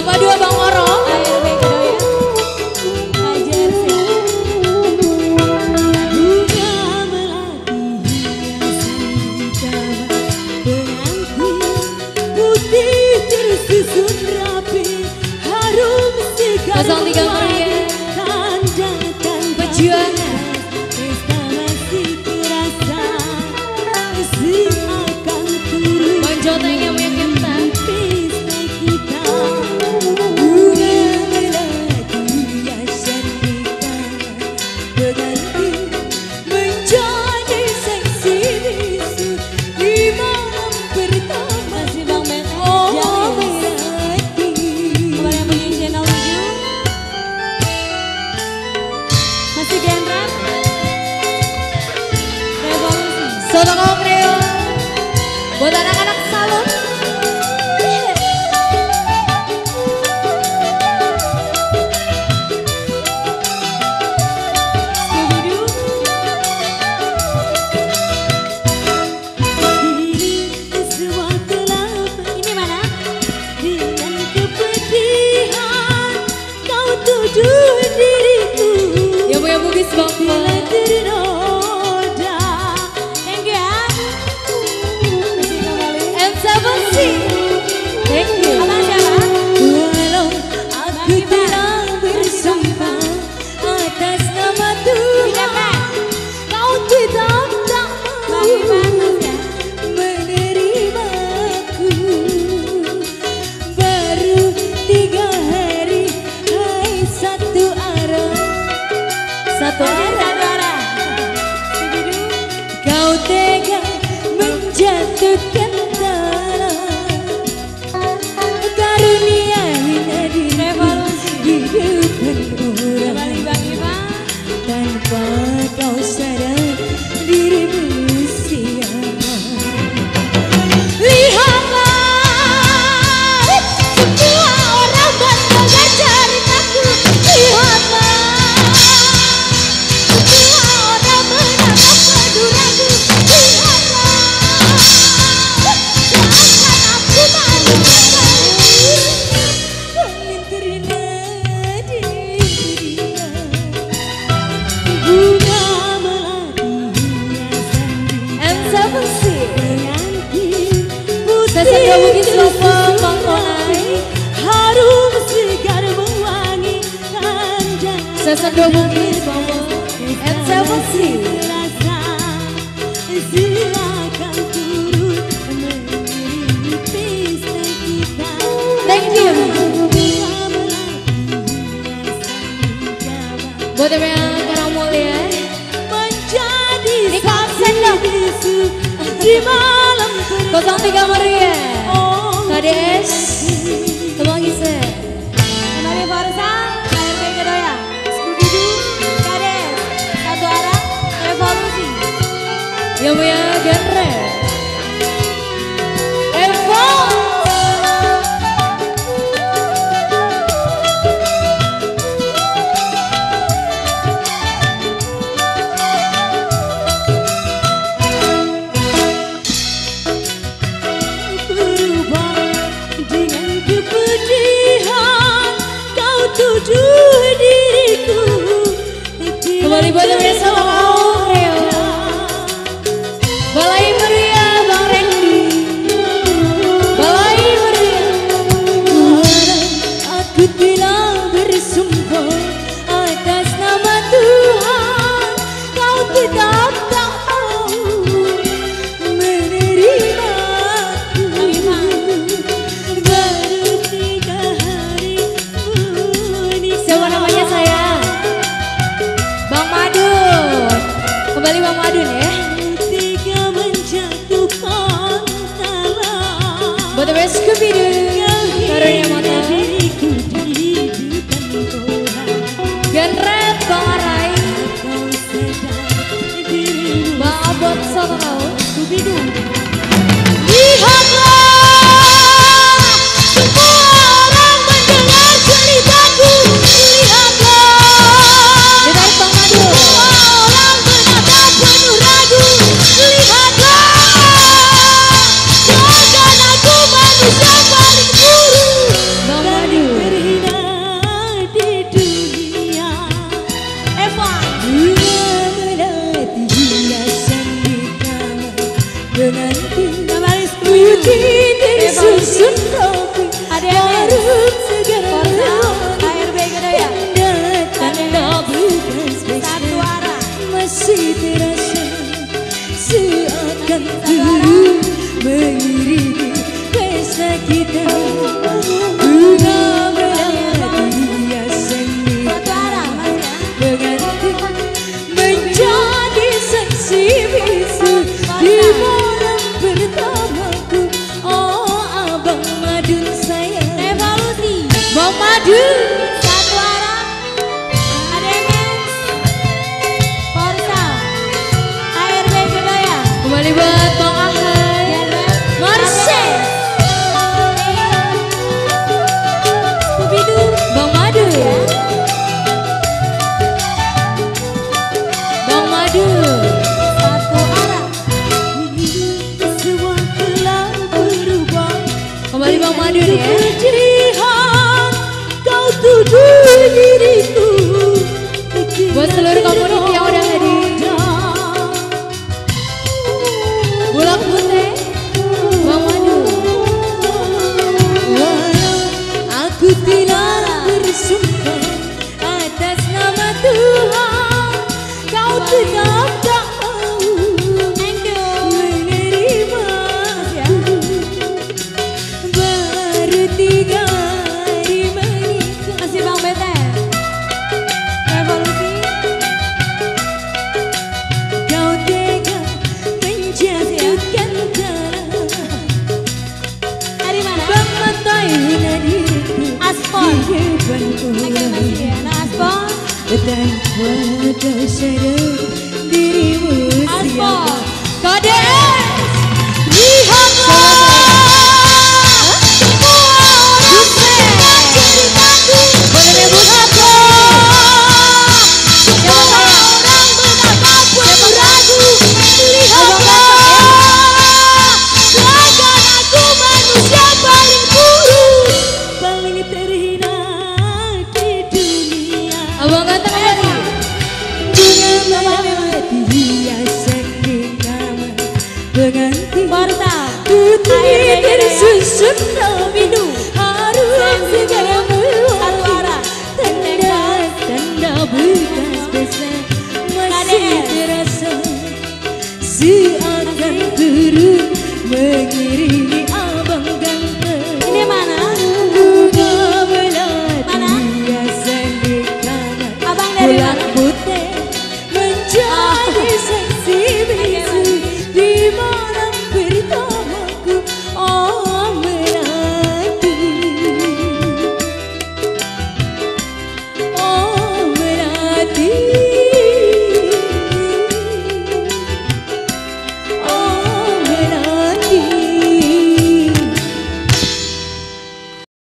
Madu Abang Moro, ayo kedoya. Ajar sih. Bunga melati hiasan kamar pengantin putih tersusun rapi harum segar 03 Maria. tandakan Perjuangan. pesta masih terasa seakan turun Bonjotnya punya kita. pesta kita. Bunga melati hiasan pengantin menjadi seksi bisu di malam pertama. Masih Bang Ben. Oh, melati. Kemarin yang punya channel 7. Masih genre. Revolusi. Soto Kreo. Buat anak-anak salon. Ini semua telah Ini mana? dengan kepedihan kau tuduh diriku Ya punya Bugis Bang. bila ternoda. Thank you ya. Masih kembali. M7C. Thank you. Abang siapa? Walau aku telah bersumpah atas nama Tuhan, kau tetap tak mau menerimaku. Baru 3 hari, hai satu arah. Satu arah. Kau tega menjatuhkan tanah karunia di Revolusi. hidupan orang Kembali Bang Iva. tanpa kau sadar dirimu siapa. Lihatlah semua orang mendengar ceritaku. Lihatlah semua orang menatap keduraku. Lihatlah seakan aku manusia angin terina di dunia. Bunga melati hiasan M7C. pengantin Sesendok putih Bugis Lopo, tersusun Bang rapi, Konai. harum segar mewangi tandakan Sesendok Bugis Lopo. M7C. terasa silakan turut mengiringi pesta kita. Thank you. Bunga melati hiasan kamar Buat yang orang mulia. menjadi Ini konsen dong. bisu di malam 03 Maria. Oh, KDS. Tolong isi. Kembali Forza. KRP Kedoya. Scooby-Doo. KDS. Satu arah. Revolusi. Yang punya genre. Evo. berubah dengan kepedihan kau tuduh diriku. Kembali buat yang biasa mau Rio. Balai Meriah Bang Randy. Balai Meriah. Aku telah bersumpah atas nama Tuhan, kau tetap tak mau menerimaku. Baru 3 hari pun Siapa namanya sayang? Bang Madun. Kembali Bang Madun ya. tiga menjatuhkan talam. Buat yang Scooby-Doo. Karunia mata. Diriku di hidupan orang. Genre Bang Arai. Kau sadar dirimu Bang Abot Soto kau. Scooby-Doo. Lihatlah semua orang mendengar ceritaku. Lihatlah Ditarik Bang Madun. semua orang menatap penuh ragu. Lihatlah seakan aku manusia paling buruk. Bang Madun. kita bunga melati hiasan berganti menjadi saksi bisu di malam pertamaku. Oh abang madun sayang. Revolusi Bang Madun. satu arah. Ada Mens Forza ARB Gedaya. Kembali buat Bang Ahai Marcel Scooby-Doo Bang Madu Bang Madu satu arah. semua telah berubah. Kembali Bang Madu ya. Kejadian kau tuduh diriku Buat seluruh community yang udah hadir. Bulan putih Bang Madu. Walau aku telah bersumpah atas nama Tuhan, kau tetap tak mau menerima. Baru 3 hari menikah. Masih Bang Bete Revolusi. Kau tega menjatuhkan tanah, Dari mana? mematahi diriku Aspon. di depan orang. Nah Aspon. Tanpa kau sadar dirimu siapa. Aspon. KDS lihatlah semua orang sedang ceritaku. Boleh rebus Lihatlah semua orang betapapun ragu. Lihatlah seakan aku manusia paling buruk, paling terhina di dunia. Abang ganteng dari Bunga melati hiasan di kamar berganti Forza putih tersusun Scooby-Doo harum segala satu arah. tanda bekas besar masih terasa seakan turun mengiring